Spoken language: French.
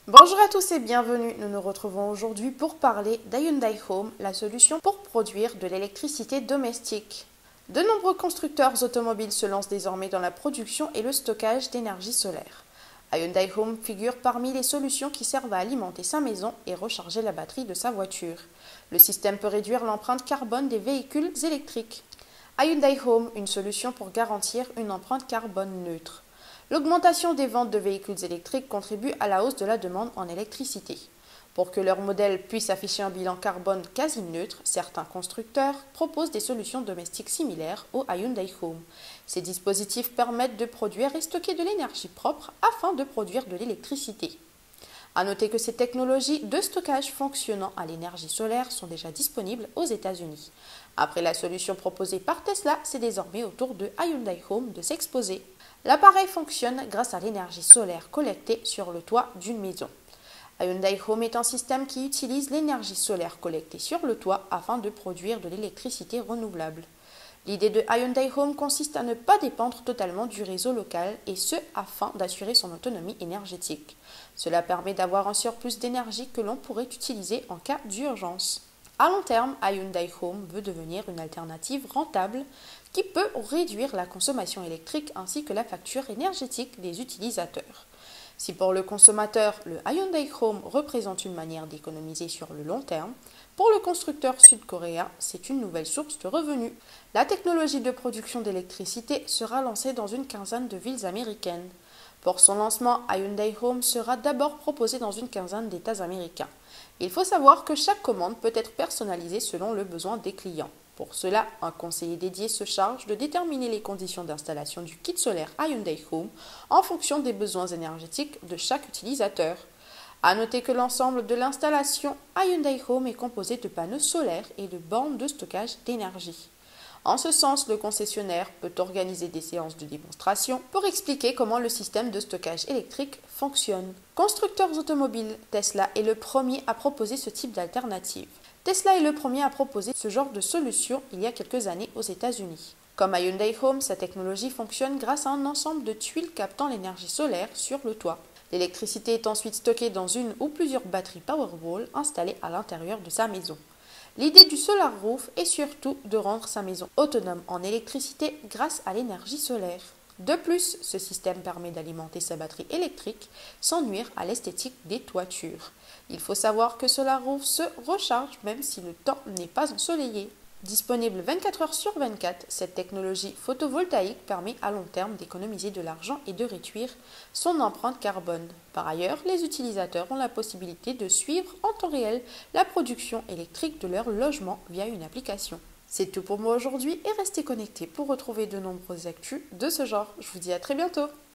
Bonjour à tous et bienvenue, nous nous retrouvons aujourd'hui pour parler d'Hyundai Home, la solution pour produire de l'électricité domestique. De nombreux constructeurs automobiles se lancent désormais dans la production et le stockage d'énergie solaire. Hyundai Home figure parmi les solutions qui servent à alimenter sa maison et recharger la batterie de sa voiture. Le système peut réduire l'empreinte carbone des véhicules électriques. Hyundai Home, une solution pour garantir une empreinte carbone neutre. L'augmentation des ventes de véhicules électriques contribue à la hausse de la demande en électricité. Pour que leur modèle puisse afficher un bilan carbone quasi neutre, certains constructeurs proposent des solutions domestiques similaires au Hyundai Home. Ces dispositifs permettent de produire et stocker de l'énergie propre afin de produire de l'électricité. À noter que ces technologies de stockage fonctionnant à l'énergie solaire sont déjà disponibles aux États-Unis. Après la solution proposée par Tesla, c'est désormais au tour de Hyundai Home de s'exposer. L'appareil fonctionne grâce à l'énergie solaire collectée sur le toit d'une maison. Hyundai Home est un système qui utilise l'énergie solaire collectée sur le toit afin de produire de l'électricité renouvelable. L'idée de Hyundai Home consiste à ne pas dépendre totalement du réseau local et ce afin d'assurer son autonomie énergétique. Cela permet d'avoir un surplus d'énergie que l'on pourrait utiliser en cas d'urgence. À long terme, Hyundai Home veut devenir une alternative rentable qui peut réduire la consommation électrique ainsi que la facture énergétique des utilisateurs. Si pour le consommateur, le Hyundai Home représente une manière d'économiser sur le long terme, pour le constructeur sud-coréen, c'est une nouvelle source de revenus. La technologie de production d'électricité sera lancée dans une quinzaine de villes américaines. Pour son lancement, Hyundai Home sera d'abord proposé dans une quinzaine d'États américains. Il faut savoir que chaque commande peut être personnalisée selon le besoin des clients. Pour cela, un conseiller dédié se charge de déterminer les conditions d'installation du kit solaire Hyundai Home en fonction des besoins énergétiques de chaque utilisateur. À noter que l'ensemble de l'installation Hyundai Home est composé de panneaux solaires et de bornes de stockage d'énergie. En ce sens, le concessionnaire peut organiser des séances de démonstration pour expliquer comment le système de stockage électrique fonctionne. Constructeurs automobiles, Tesla est le premier à proposer ce type d'alternative. Tesla est le premier à proposer ce genre de solution il y a quelques années aux États-Unis. Comme à Hyundai Home, sa technologie fonctionne grâce à un ensemble de tuiles captant l'énergie solaire sur le toit. L'électricité est ensuite stockée dans une ou plusieurs batteries Powerwall installées à l'intérieur de sa maison. L'idée du Solar Roof est surtout de rendre sa maison autonome en électricité grâce à l'énergie solaire. De plus, ce système permet d'alimenter sa batterie électrique sans nuire à l'esthétique des toitures. Il faut savoir que Solar Roof se recharge même si le temps n'est pas ensoleillé. Disponible 24 heures sur 24, cette technologie photovoltaïque permet à long terme d'économiser de l'argent et de réduire son empreinte carbone. Par ailleurs, les utilisateurs ont la possibilité de suivre en temps réel la production électrique de leur logement via une application. C'est tout pour moi aujourd'hui et restez connectés pour retrouver de nombreuses actus de ce genre. Je vous dis à très bientôt.